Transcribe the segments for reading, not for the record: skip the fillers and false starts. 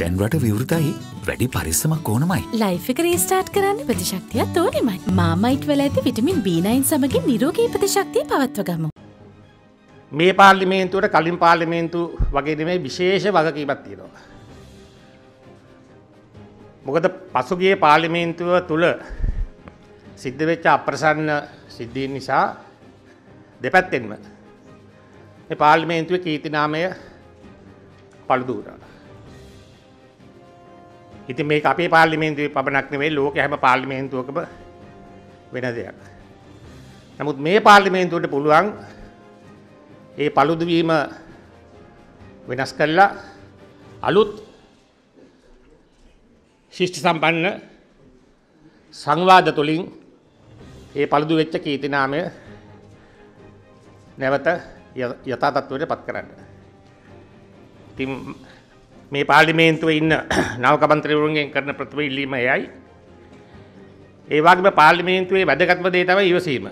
දැන් රට විවෘතයි. වැඩි පරිස්සමක් ඕනමයි. ලයිෆ් එක රීස්ටාර්ට් කරන්න ප්‍රතිශක්තියක් ඕනෙමයි. මාමයිට් වල ඇති විටමින් B9 සමගින් නිරෝගී ප්‍රතිශක්තිය පවත්ව ගමු. මේ පාර්ලිමේන්තුවට කලින් පාර්ලිමේන්තු වගේ නෙමෙයි විශේෂ වගකීමක් තියෙනවා. මොකද පසුගිය පාර්ලිමේන්තුව තුල සිද්ධ වෙච්ච අප්‍රසන්න සිද්ධීන් නිසා දෙපැත්තෙන්ම මේ පාර්ලිමේන්තුවේ කීර්ති නාමය පළුදු වුණා. ඉතින් මේක අපේ පාර්ලිමේන්තුවේ පමණක් නෙවෙයි ලෝකයේ හැම පාර්ලිමේන්තුවකම වෙන දෙයක්. නමුත් මේ පාර්ලිමේන්තුවට පුළුවන් ඒ පළුදු වීම වෙනස් කරලා අලුත් ශිෂ්ට සම්පන්න සංවාද තුළින් ඒ පළුදු වෙච්ච කීර්ති නාමය නැවත යථා තත්ත්වයට පත් කරන්න. ඉතින් මේ පාර්ලිමේන්තුවේ ඉන්න නායක මන්ත්‍රීවරුන්ගෙන් කරන ප්‍රථම ඉල්ලීම එයයි. ඒ වගේම පාර්ලිමේන්තුවේ වැදගත්ම දේ තමයි ඉවසීම.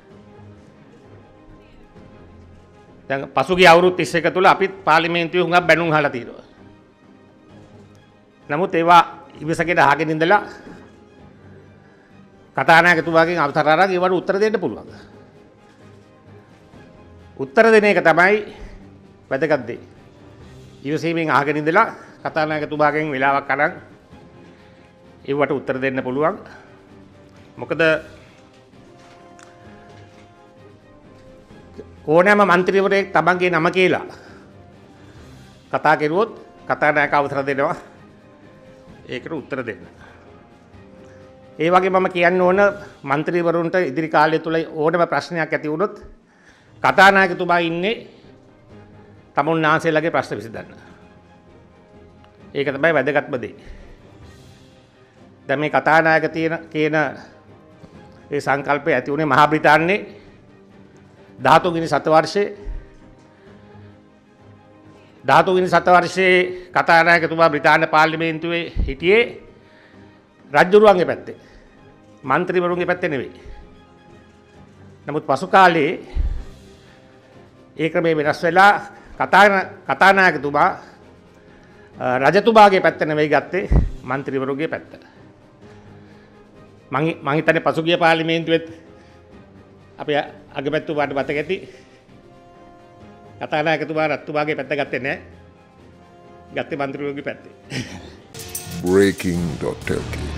දැන් පසුගිය අවුරුදු 31 තුල අපිත් පාර්ලිමේන්තුවේ හුඟක් බැනුම් අහලා තියෙනවා. නමුත් ඒවා ඉවසගෙන අහගෙන ඉඳලා කතානායකතුමාගෙන් අවසර අරන් ඒවට උත්තර දෙන්න පුළුවන්. උත්තර දෙන එක තමයි වැදගත් දේ. ඉවසීමෙන් අහගෙන ඉඳලා කතානායකතුමාගෙන් වෙලාවක් අරන් ඒවට උත්තර දෙන්න පුළුවන්. මොකද ඕනෑම මන්ත්‍රීවරයෙක් තමන්ගේ නම කියලා කතා කරුවොත් කතානායක අවසර දෙනවා ඒකට උත්තර දෙන්න. ඒ වගේ මම කියන්න ඕන මන්ත්‍රීවරුන්ට ඉදිරි කාලය තුල ඕනම ප්‍රශ්නයක් ඇති වුණොත් කතානායකතුමා ඉන්නේ තමුන්නාන්සේලාගේ ප්‍රශ්න විසඳන්න. ඒක තමයි වැදගත්ම දේ. දැන් මේ කතානායක කියන ඒ සංකල්පය ඇති වුණේ මහා බ්‍රිතාන්‍යයේ 13 වෙනි සතවර්ෂයේ කතානායකතුමා බ්‍රිතාන්‍ය පාර්ලිමේන්තුවේ හිටියේ රජුරුවන්ගේ පැත්තේ. මන්ත්‍රීවරුන්ගේ පැත්තේ නෙවෙයි. නමුත් පසු කාලේ ඒ ක්‍රමය වෙනස් වෙලා කතානායකතුමා රජතුමාගේ පැත්ත නෙවෙයි ගත්තේ මන්ත්‍රීවරුන්ගේ පැත්ත. මං හිතන්නේ පසුගිය පාර්ලිමේන්තුවේත් අපේ අගමැතිතුමාට මතක ඇති කතානායකතුමා රජතුමාගේ පැත්ත ගත්තේ නැහැ. ගත්තේ මන්ත්‍රීවරුන්ගේ පැත්තේ. Breaking.lk